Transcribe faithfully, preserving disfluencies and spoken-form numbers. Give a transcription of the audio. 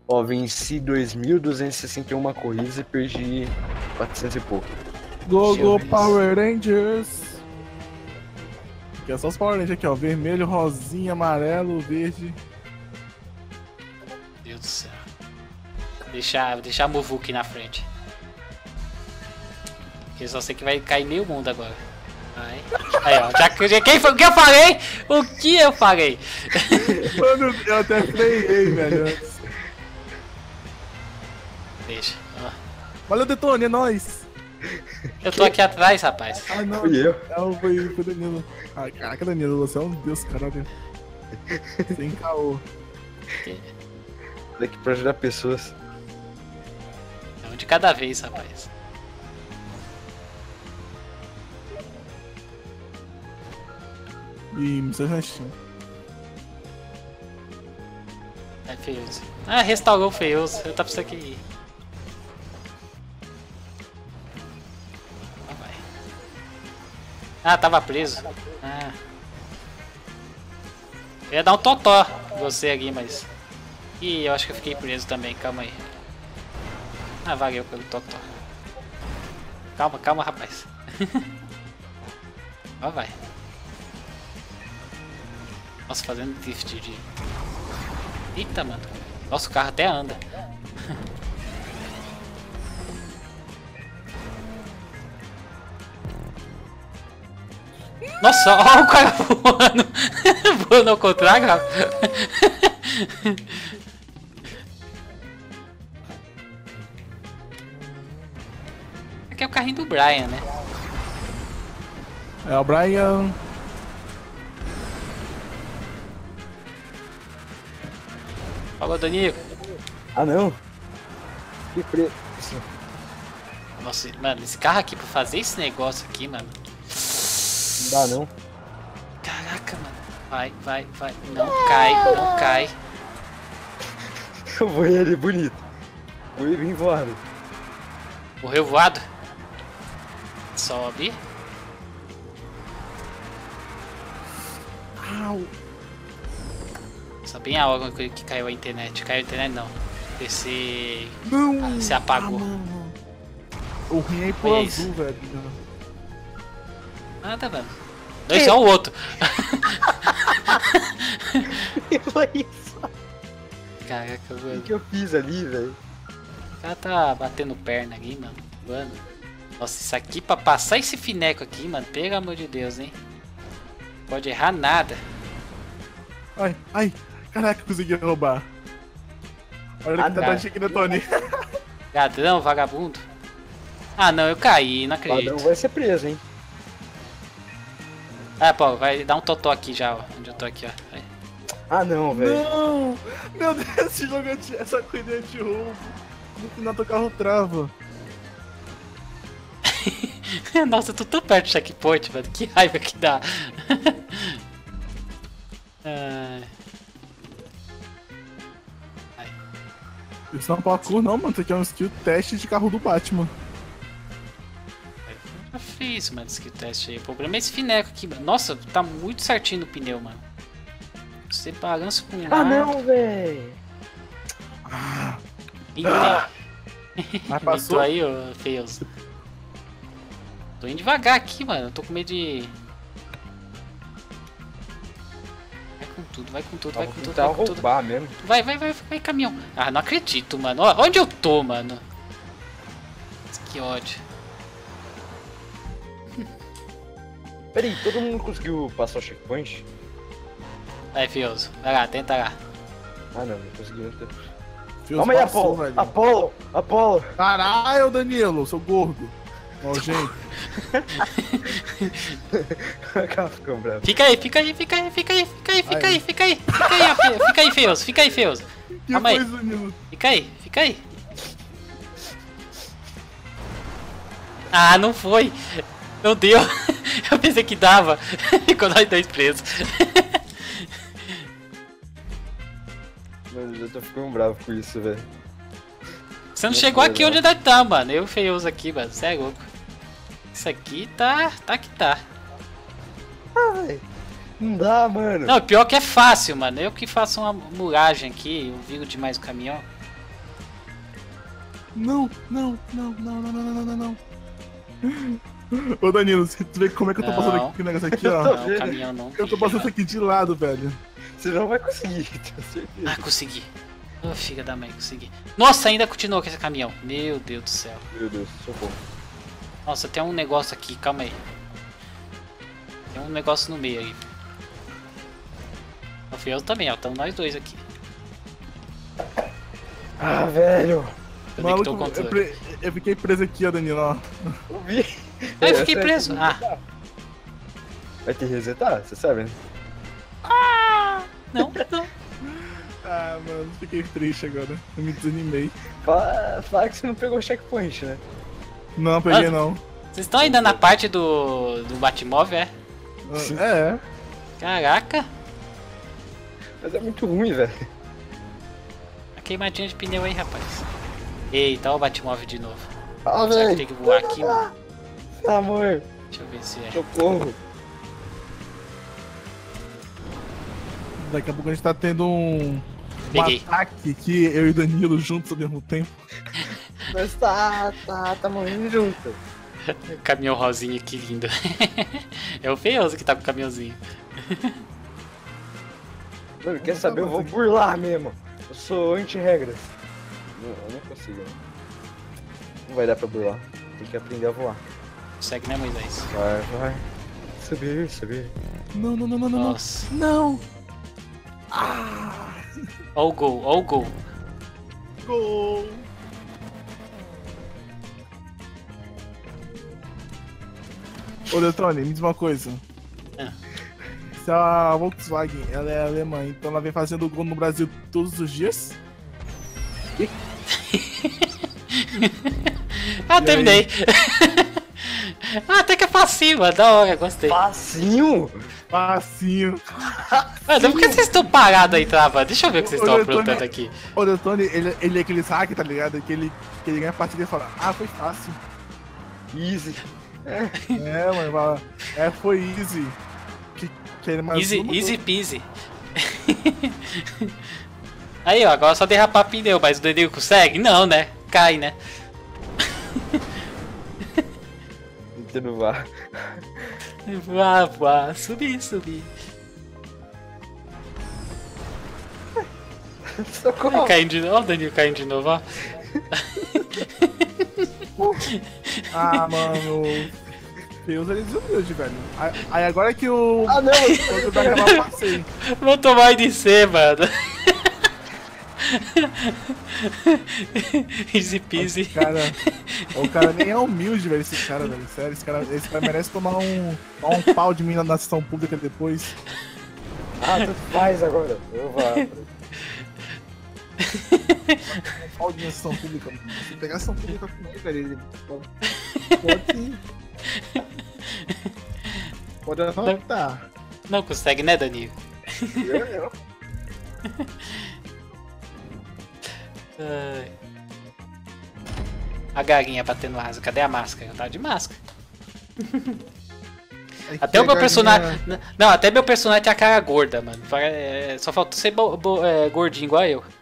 Ó, venci dois mil duzentos e sessenta e uma corridas e perdi quatrocentos e pouco. Go, go, Deixa eu ver Power Rangers! Aqui é só os Power Rangers aqui, ó. Vermelho, rosinha, amarelo, verde. Meu Deus do céu. Deixar, deixar a Muvuki na frente. Porque eu só sei que vai cair meio mundo agora. Vai. Aí, ó. Já, já, quem foi, o que eu falei? O que eu falei? Mano, eu até freiei, velho. antes. Deixa. Ó. Valeu, Detone, é nóis! Eu tô aqui atrás, rapaz. Ai, não. Fui eu. Não, foi, foi o Danilo. Ai, caraca, Danilo, você é um deus, caralho. Sem caô. Daqui pra ajudar pessoas. É um de cada vez, rapaz. E missões na Steam. É feioso. Ah, restaurou o feioso. Eu tava precisando aqui. Ah, vai. Ah, tava preso. Ah. Eu ia dar um totó em você aqui, mas... Ih, eu acho que eu fiquei preso também. Calma aí. Ah, valeu pelo totó. Calma, calma, rapaz. Ó, vai. Nossa, fazendo drift de... Eita, mano. Nossa, o carro até anda. Nossa, olha o cara voando. Voando ao contrário, rapaz. Aqui é o carrinho do Brian, né? É o Brian. Falou, Danilo. Ah, não? Que preto. Nossa, mano, esse carro aqui pra fazer esse negócio aqui, mano. Não dá, não. Caraca, mano. Vai, vai, vai. Não cai, não cai. Eu vou ele bonito. Vou ir bem voado. Morreu voado. Sobe. Au. Só bem a hora que que caiu a internet. Caiu a internet não. P C Não! se apagou. Ah, mano. O ruim é ir pro Foi azul, isso. velho. Nada, mano. Não, esse é o outro. Que foi isso? Caraca, O mano. que eu fiz ali, velho? O cara tá batendo perna aqui, mano. Mano. Nossa, isso aqui pra passar esse fineco aqui, mano. Pelo amor de Deus, hein. Pode errar nada. Ai, ai. Caraca, consegui roubar. Olha Ah, que tá não. da chique, né, Tony? Ladrão, vagabundo. Ah, não, eu caí, não O ladrão acredito. vai ser preso, hein? Ah, pô, vai dar um totó aqui já, ó. Onde eu tô aqui, ó. Vai. Ah, não, velho. Não! Meu Deus, esse jogo é de, essa corrida é de roubo. No final teu carro trava. Nossa, eu tô tão perto do checkpoint, mano. Que raiva que dá. Ai. Ai. Isso não é um parkour, não, mano. Isso aqui é um skill teste de carro do Batman. Eu já fiz, mano, esse teste aí. O problema é esse fineco aqui, mano. Nossa, tá muito certinho no pneu, mano. Você balança com um Ah, lado. não, velho. Eita. Mas Tô passou. aí, ô feioso. Tô indo devagar aqui, mano. Eu tô com medo de... Vai com tudo, vai com tudo, vai Vou com tudo, tentar vai com tudo. roubar mesmo. Vai, vai, vai, vai, caminhão. Ah, não acredito, mano. Ó, onde eu tô, mano? Que ódio. Peraí, todo mundo conseguiu passar o checkpoint? Vai, feioso. Vai lá, tenta lá. Ah, não, não conseguiu. Fios Calma aí, passou, Apolo. velho. Apolo, Apolo. Caralho, Danilo, seu gordo. Nojento. Acaba ficando bravo. Fica aí, fica aí, fica aí, fica aí, fica aí, fica Aí. aí, fica aí. Fica aí, ó, feio- fica aí, feioso, fica aí, feioso. Que Calma aí. coisa, Danilo? Fica aí, fica aí. Ah, não foi. Não deu. Eu pensei que dava. Ficou nós dois presos. Mano, eu já tô ficando bravo com isso, velho. Você não Não chegou foi, aqui não. onde nós tá, mano. Eu feioso aqui, mano. Você é louco. Isso aqui tá. Tá que tá. Ai, não dá, mano. Não, pior que é fácil, mano. Eu que faço uma muragem aqui, eu viro demais o caminhão. Não, não, não, não, não, não, não, não, não. Ô Danilo, você vê como é que eu tô Não. passando aqui o negócio aqui, ó. Não, caminhão não. Eu tô passando isso aqui de lado, velho. Você não vai conseguir, tenho certeza. Ah, consegui. Ô, oh, filha da mãe, consegui. Nossa, ainda continuou com esse caminhão. Meu Deus do céu. Meu Deus, socorro. Nossa, tem um negócio aqui, calma aí. Tem um negócio no meio aí. O Fiel também, ó. Estamos nós dois aqui. Ah, velho. Conectou o Maluco, eu, controle. pre- eu fiquei preso aqui, ó, Danilo, ó. Eu vi. Ah, eu fiquei Essa é- preso. Ah, Vai ter que resetar, você sabe, né? não, não. Ah, mano, fiquei triste agora. Eu me desanimei. Fala, fala que você não pegou o checkpoint, né? Não, peguei Ah, não. Vocês estão ainda na parte do, do Batmóvel, é? Sim. É. Caraca. Mas é muito ruim, velho. A queimadinha de pneu aí, rapaz. Eita, olha o Batmóvel de novo. Ah, Será que velho. tem que voar aqui, mano? Amor, Deixa eu ver se é. socorro. Daqui a pouco a gente tá tendo um, um Peguei. ataque aqui, eu e o Danilo juntos ao mesmo tempo. Mas tá, tá, tá morrendo junto. Caminhão rosinha, que lindo. É o Feioso que tá com o caminhãozinho. Mano, quer saber? Eu vou burlar mesmo. Eu sou anti-regras. Não, eu não consigo. Não vai dar pra burlar. Tem que aprender a voar. Consegue, né, Moisés? Vai, vai. Subir, subir. Não, não, não, não, não. Nossa. Não! Ó o gol, ó o gol. Gol! Ô, Detone, me diz uma coisa. Ah. Se a Volkswagen ela é alemã, então ela vem fazendo gol no Brasil todos os dias? Ah, E terminei. Ah, até que é facinho, mano. Da hora, gostei. Facinho? Facinho. Mano, por que vocês estão parados aí, travando? Deixa eu ver o que vocês Ô, estão eu tô aprontando ne- aqui. O Detone, ele, ele é aquele hack, tá ligado? Que ele, que ele ganha a partida e fala, ah, foi fácil. Easy. É, mano, fala, é, foi easy. Que, que ele mais Easy, uma, easy peasy. Aí, ó, agora é só derrapar pneu, mas o Danilo consegue? Não, né? Cai, né? Tentando voar. Vá, vá, subir, subir. Socorro. Caindo de novo, ó o Danilo caindo de novo, ó. Ah, mano. Deus, ele desumilde, velho. Aí, aí agora que o. Ah, não. Quando vai acabar o passeio. Vou tomar de C, mano. Easy peasy. Cara, o cara nem é humilde, velho, esse cara, velho. Sério, esse cara, esse cara merece tomar um, tomar um pau de mim na sessão pública depois. Ah, tanto faz agora. Eu vou. Um pau de mim na sessão pública. Se pegar a sessão pública comigo, velho, ele pode. Pode anotar. Não consegue, né, Danilo? Eu, eu. Ai. A galinha batendo asa. Cadê a máscara? Eu tava de máscara. É Até o meu personagem. Não, até meu personagem tem a cara gorda, mano. É, só falta ser bo- bo- é, gordinho igual eu.